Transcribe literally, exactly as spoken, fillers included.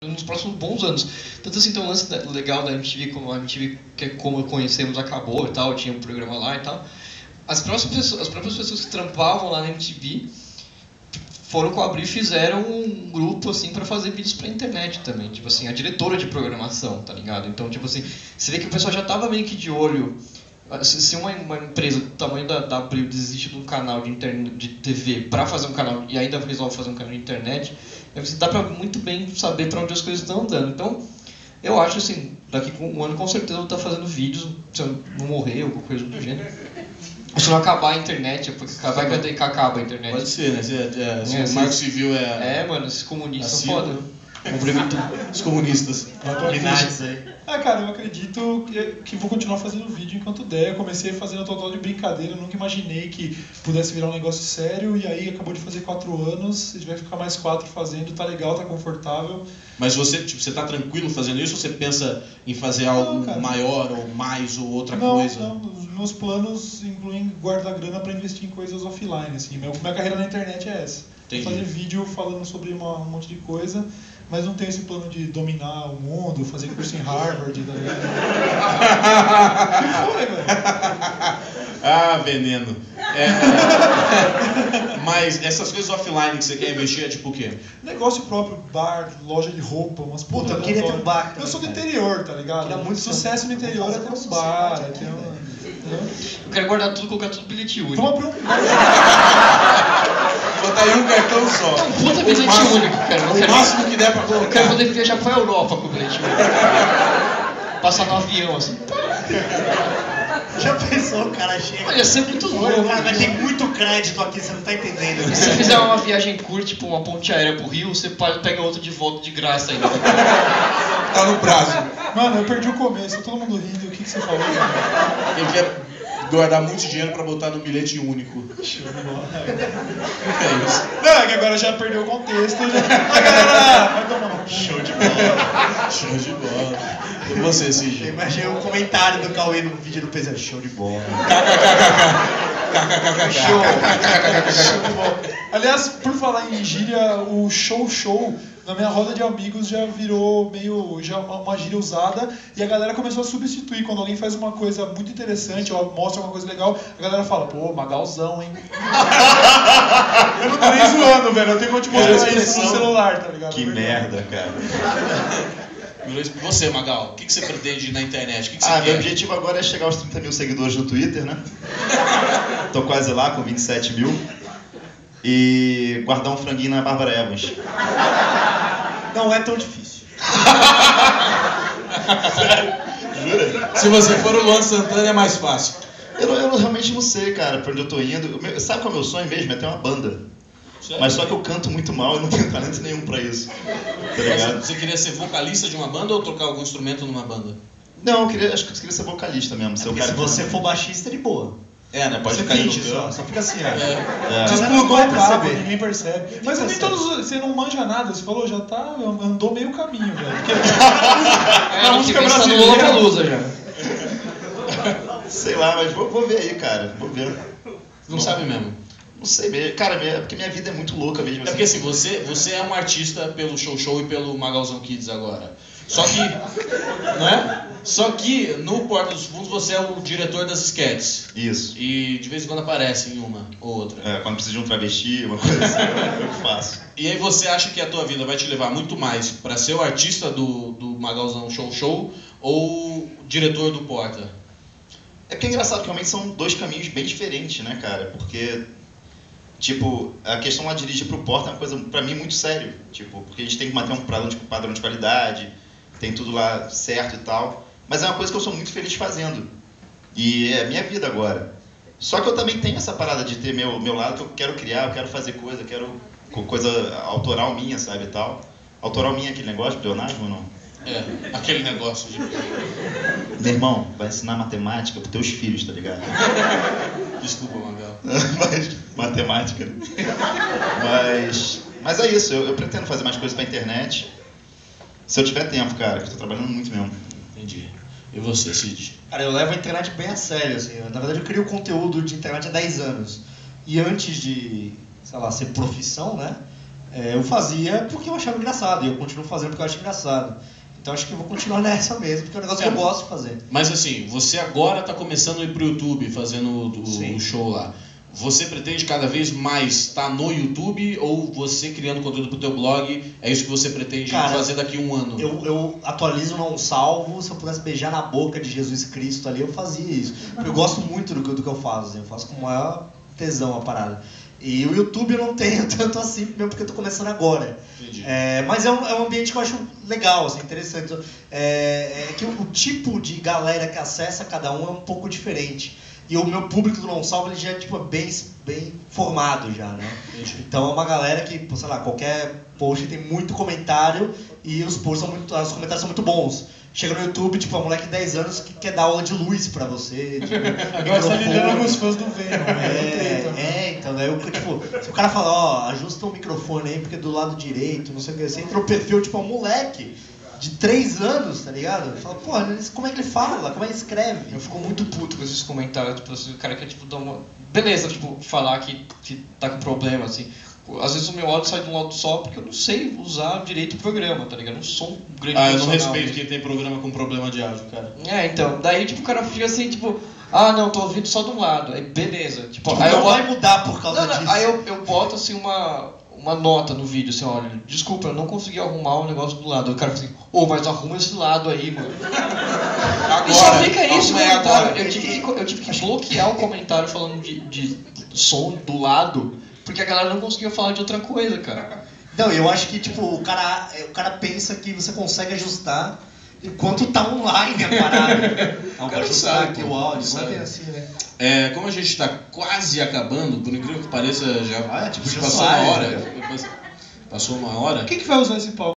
nos próximos bons anos. Tanto assim, então o lance legal da M T V, como a M T V, que é como conhecemos, acabou e tal, tinha um programa lá e tal. As próprias pessoas, as próprias pessoas que trampavam lá na M T V foram cobrir e fizeram um grupo assim para fazer vídeos pra internet também, tipo assim, a diretora de programação, tá ligado? Então, tipo assim, você vê que o pessoal já tava meio que de olho. Se uma, uma empresa do tamanho da, da Abril desiste de um canal de, internet, de T V para fazer um canal e ainda resolve fazer um canal de internet, você dá para muito bem saber para onde as coisas estão andando. Então, eu acho assim, daqui com um ano com certeza eu vou estar fazendo vídeos, se eu não morrer ou qualquer coisa do gênero. Se não acabar a internet, porque vai que acaba a internet. Pode ser, né? Se, é, se é, o Marco Civil é... É, mano, esses comunistas assim, são foda. Os comunistas. aí. Ah, cara, eu acredito que, que vou continuar fazendo vídeo enquanto der. Eu comecei fazendo total de brincadeira, eu nunca imaginei que pudesse virar um negócio sério, e aí acabou de fazer quatro anos, a gente vai ficar mais quatro fazendo, tá legal, tá confortável. Mas você, tipo, você tá tranquilo fazendo isso ou você pensa em fazer algo não, maior ou mais ou outra não, coisa? Não, os meus planos incluem guardar grana para investir em coisas offline, assim. Meu, minha carreira na internet é essa. Entendi. Fazer vídeo falando sobre uma, um monte de coisa, mas não tenho esse plano de dominar o mundo, fazer curso em Harvard, tá ligado? Que foi, velho? Ah, veneno. É, mas essas coisas offline que você quer investir é tipo o quê? Negócio próprio, bar, loja de roupa, umas Puta, putas eu queria ter um bar Eu também, sou do cara. interior, tá ligado? Queria muito Sucesso no ter um- interior é fazer ter uma um bar, é sociedade ter aqui, um... Eu quero guardar tudo, colocar tudo bilhete único. Vamos abrir um... Botar aí um cartão só. Não, puta O bilhete máximo- único, cara. Eu O quero- máximo que der pra Eu quero colocar. poder viajar pra Europa com o bilhete único. Passar no avião, assim. Já pensou, o cara chega... Olha, ia ser muito Olha, louco. o cara vai ter muito crédito aqui, você não tá entendendo. E se você fizer uma viagem curta, tipo uma ponte aérea pro Rio, você pode pegar outra de volta de graça ainda. Tá no prazo. Mano, eu perdi o começo, todo mundo rindo, o que, que você falou? Cara? Ele quer guardar muito dinheiro pra botar no bilhete único. Show de bola. É isso. Não, é que agora já perdeu o contexto. Já... A galera vai tomar no cu. Show de bola. Show de bola. E você, Eu Cid? imaginei o comentário do Cauê no vídeo do P Z. Show de bola. Show de bola. Aliás, por falar em gíria, o show show na minha roda de amigos já virou meio já uma, uma gíria usada, e a galera começou a substituir. Quando alguém faz uma coisa muito interessante ou mostra uma coisa legal, a galera fala, pô, Magalzão, hein? Eu não tô nem zoando, velho. Eu tenho que te mostrar Cara, isso no celular, tá ligado? Que merda, cara. E você, Magal, o que que você pretende na internet? O que que você Ah, meu quer? objetivo agora é chegar aos trinta mil seguidores no Twitter, né? Tô quase lá, com vinte e sete mil. E guardar um franguinho na Bárbara Evans. Não é tão difícil. Jura? Se você for o Luan Santana é mais fácil. Eu, não- eu realmente não sei, cara, pra onde eu tô indo. O meu- Sabe qual é o meu sonho mesmo? É ter uma banda. Sério? Mas só que eu canto muito mal e não tenho talento nenhum pra isso. Tá Mas ligado? você queria ser vocalista de uma banda ou tocar algum instrumento numa banda? Não, eu queria, acho que eu queria ser vocalista mesmo. Ser o Porque cara se que- você for baixista, de boa. É, né? Pode Você ficar aí no finge só, canto. só fica assim, ó. É. É. Você Não explodiu vai o cabo, perceber. ninguém percebe. Mas nem percebe. todos. Você não manja nada, você falou, já tá. Andou meio caminho, velho. Porque É, a ano que música vem você tá no brasileira. Lollapalooza já. Sei lá, mas vou, vou ver aí, cara. Vou ver. Não sabe mesmo. Não sei mesmo. Cara, minha- porque minha vida é muito louca mesmo. É porque assim, você, você é um artista pelo Show Show e pelo Magalzão Kids agora. Só que, não é? Só que no Porta dos Fundos você é o diretor das sketches. Isso. E de vez em quando aparece em uma ou outra. É, quando precisa de um travesti, uma coisa assim, eu eu faço. E aí você acha que a tua vida vai te levar muito mais pra ser o artista do, do Magalzão Show Show ou diretor do Porta? É porque é engraçado que realmente são dois caminhos bem diferentes, né, cara? Porque, tipo, a questão lá de dirigir pro Porta é uma coisa, pra mim, muito sério. Tipo, porque a gente tem que manter um padrão de, padrão de qualidade, tem tudo lá certo e tal. Mas é uma coisa que eu sou muito feliz fazendo. E é a minha vida agora. Só que eu também tenho essa parada de ter meu, meu lado que eu quero criar, eu quero fazer coisa, eu quero co- coisa autoral minha, sabe, e tal. Autoral minha é aquele negócio, pleonasmo ou não? É, aquele negócio de... Meu irmão, vai ensinar matemática pros teus filhos, tá ligado? Desculpa, Magal. Mas, matemática, né? Mas, mas é isso, eu, eu pretendo fazer mais coisas pra internet. Se eu tiver tempo, cara, que eu tô trabalhando muito mesmo. Entendi. E você, Cid? Cara, eu levo a internet bem a sério, assim. Na verdade, eu crio conteúdo de internet há dez anos. E antes de, sei lá, ser profissão, né? É, eu fazia porque eu achava engraçado, e eu continuo fazendo porque eu acho engraçado. Então acho que eu vou continuar nessa mesmo, porque é um negócio É, que eu gosto de fazer. Mas assim, você agora está começando a ir pro YouTube, fazendo o, o show lá. Você pretende cada vez mais estar no YouTube ou você criando conteúdo pro teu blog, é isso que você pretende Cara, fazer daqui a um ano? Eu, eu atualizo não salvo, se eu pudesse beijar na boca de Jesus Cristo ali, eu fazia isso. Porque eu gosto muito do que, do que eu faço, assim, eu faço com o maior tesão a parada. E o YouTube eu não tenho tanto assim, mesmo porque eu tô começando agora. Entendi. É, mas é um, é um ambiente que eu acho legal, assim, interessante. É, é que o, o tipo de galera que acessa cada um é um pouco diferente. E o meu público do Não Salvo ele já é tipo, bem, bem formado já, né? Entendi. Então é uma galera que, sei lá, qualquer post tem muito comentário e os posts são muito, os comentários são muito bons. Chega no YouTube, tipo, um moleque de dez anos que quer dar aula de luz pra você. Tipo, Agora você tá lidando microfone. com os fãs do Venom, né? É, é, então, daí eu, tipo, se o cara fala, ó, ajusta o microfone aí porque é do lado direito, não sei o que, você entra no perfil, tipo, um moleque de três anos, tá ligado? Fala, pô, como é que ele fala? Como é que ele escreve? Eu fico muito puto com esses comentários, tipo assim, o cara quer tipo dar uma. Beleza, tipo, falar que, que tá com problema, assim. Às vezes o meu áudio sai de um lado só porque eu não sei usar direito o programa, tá ligado? Eu não sou um grande Ah, eu não profissional respeito nisso. quem tem programa com problema de áudio, cara. É, então, daí tipo o cara fica assim, tipo, ah não, tô ouvindo só de um lado. Aí beleza. Tipo, Tipo, aí eu não boto... vai mudar por causa Não, não, disso. aí eu, eu boto assim uma, uma nota no vídeo, assim, olha, desculpa, eu não consegui arrumar o negócio do lado. O cara fica assim, ô, oh, mas arruma esse lado aí, mano. Agora, E só fica isso, arruma aí comentário. agora. Eu tive, que, eu tive que bloquear o comentário falando de, de som do lado, porque a galera não conseguia falar de outra coisa, cara. Não, eu acho que, tipo, o cara, o cara pensa que você consegue ajustar enquanto tá online a parada. Não, vou ajustar sabe, aqui pô, o áudio, sabe. não é assim, né? É, como a gente está quase acabando, por incrível que pareça, já Ah, tipo, já passou sai, uma hora. né? Passou uma hora. Quem que vai usar esse palco?